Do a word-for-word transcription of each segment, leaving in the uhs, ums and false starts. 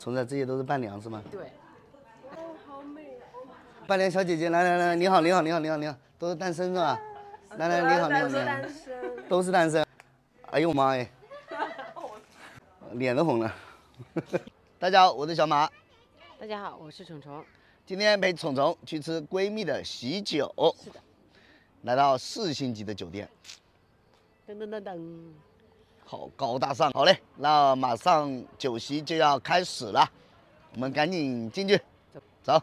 虫子，这些都是伴娘是吗？ 对。 哦，好美哦！ 伴娘小姐姐，来来来，你好，你好，你好，你好，你好，都是单身是吧？来来，你好，你好，你好，都是单身。哎呦妈耶，脸都红了。大家好，我是小马。 大家好，我是虫虫。 今天陪虫虫去吃闺蜜的喜酒。 是的。来到四星级的酒店。 噔噔噔噔。 好高大上。好嘞，那马上酒席就要开始了，我们赶紧进去。走。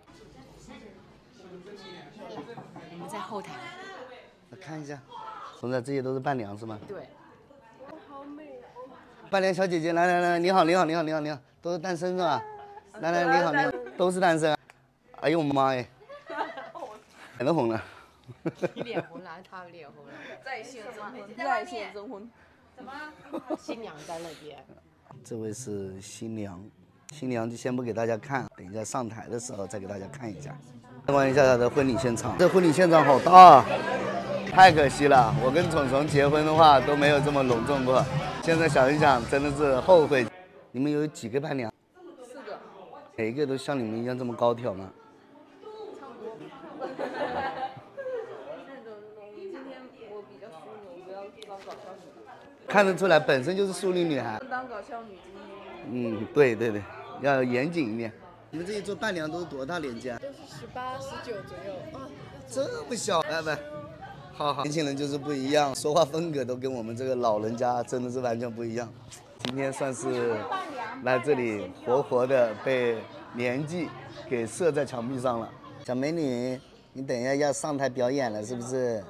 我们在后台。 看一下，虫子，这些都是伴娘是吗？ 对。 哦，好美哦！ 伴娘小姐姐，来来来，你好，你好，你好，你好，你好，都是单身是吧？来来，你好，你好，都是单身。哎呦妈耶，脸都红了。 你脸红了，他脸红了。 在线征婚，在线征婚。 什么？新娘在那边。 这位是新娘，新娘就先不给大家看，等一下上台的时候再给大家看一下。参观一下她的婚礼现场，这婚礼现场好大啊！太可惜了，我跟虫虫结婚的话都没有这么隆重过。现在想一想，真的是后悔。你们有几个伴娘？ 四个。 每一个都像你们一样这么高挑吗？ 差不多。今天我比较淑女，我不要当搞笑女。 看得出来，本身就是淑女女孩。 当搞笑女今天。嗯，对对对，要严谨一点。你们这一桌伴娘都是多大年纪啊？ 都是十八、十九左右。啊， 这么小？来来。好好，年轻人就是不一样，说话风格都跟我们这个老人家真的是完全不一样。今天算是来这里活活的被年纪给射在墙壁上了。小美女，你等一下要上台表演了是不是？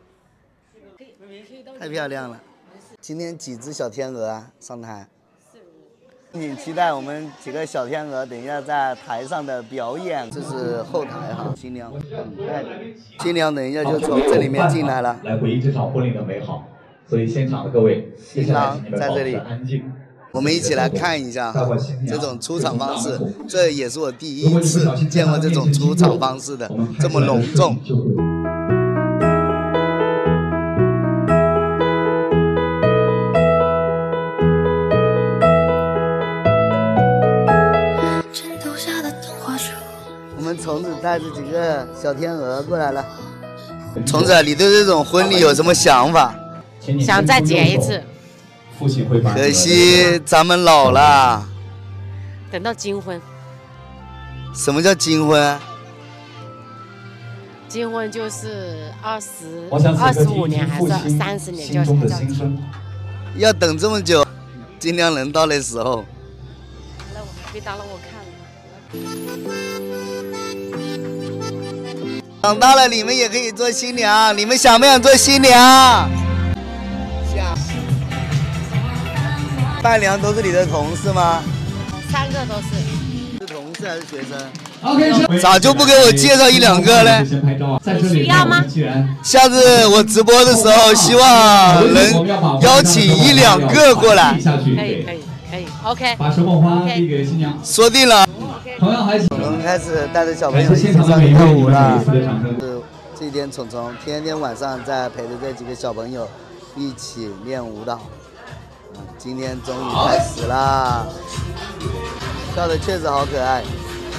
太漂亮了。今天几只小天鹅啊上台？敬请期待我们几个小天鹅等一下在台上的表演。这是后台哈，新娘等待着。新娘等一下就从这里面进来了， 来回忆这场婚礼的美好。所以现场的各位， 新郎在这里，我们一起来看一下哈，这种出场方式，这也是我第一次见过这种出场方式的，这么隆重。我们虫子带着几个小天鹅过来了。虫子，你对这种婚礼有什么想法？ 想再结一次。 可惜咱们老了。 等到金婚。 什么叫金婚？ 金婚就是二十二十五年还是三十年就才叫金。 要等这么久，尽量能到那时候。 那我别打扰我看了。 长大了，你们也可以做新娘。你们想不想做新娘？想。伴娘都是你的同事吗？ 三个都是。 是同事还是学生 ？OK。 咋就不给我介绍一两个呢？ 需要吗？ 下次我直播的时候，希望能邀请一两个过来。 可以可以可以 ，OK。 把手捧花递给新娘。 说定了。 同样还我们开始带着小朋友一起上去跳舞了。是这天虫虫天天晚上在陪着这几个小朋友一起练舞蹈。嗯，今天终于开始啦！跳的确实好可爱，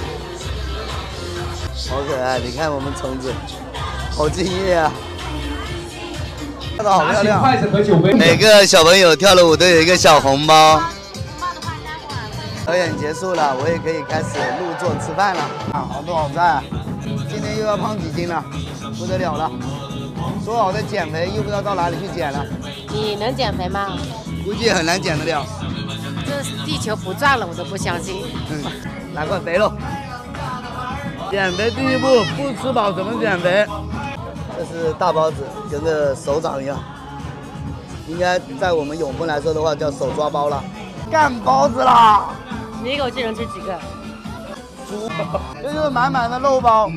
好可爱！你看我们虫子，好敬业啊！跳的好漂亮。每个小朋友跳的舞都有一个小红包。表演结束了，我也可以开始入座吃饭了。啊，好多好菜，今天又要胖几斤了，不得了了。说好的减肥，又不知道到哪里去减了。 你能减肥吗？ 估计很难减得了。 这地球不转了，我都不相信。 嗯，来块肥肉。减肥第一步，不吃饱怎么减肥？这是大包子，跟个手掌一样，应该在我们永丰来说的话叫手抓包了。干包子啦！ 你一口气能吃几个？ 猪，这就是满满的肉包，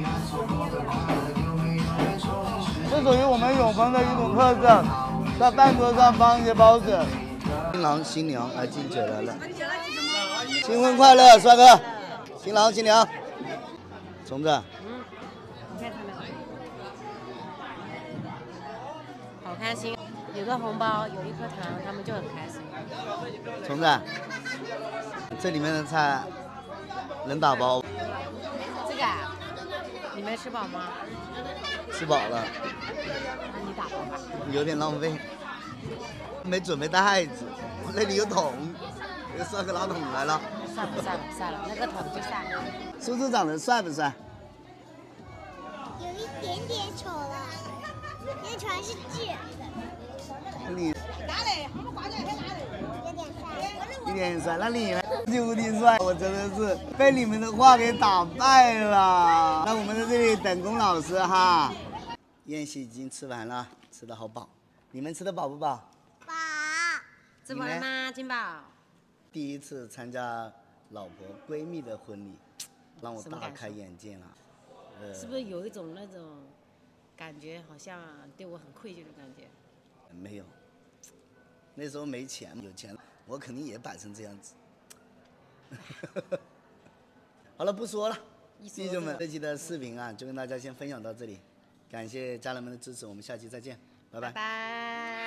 这属于我们永丰的一种特色，在饭桌上放一些包子。新郎新娘来敬酒来了，新婚快乐，帅哥！新郎新娘，虫子。 嗯，你看他们，好开心，有个红包，有一颗糖，他们就很开心。 虫子， 这里面的菜能打包。 这个啊，你没吃饱吗？ 吃饱了。 那你打包吧。 有点浪费，没准备袋子，那里有桶，又算个拉桶来了。 算了算了算了，那个桶就算了。 叔叔长得帅不帅？ 有一点点丑了，因为全是痣。 你哪里？我们挂在哪里？有点帅。 有点帅，那你呢？无敌帅，我真的是被你们的话给打败了。那我们在这里等龚老师哈。宴席已经吃完了，吃的好饱。你们吃的饱不饱？ 饱。 吃饱了吗，金宝？ 第一次参加老婆闺蜜的婚礼，让我大开眼界了。呃， 是不是有一种那种感觉，好像对我很愧疚的感觉？ 没有，那时候没钱，有钱我肯定也摆成这样子。好了，不说了，弟兄们，这期的视频啊，就跟大家先分享到这里，感谢家人们的支持，我们下期再见，拜拜。 拜拜。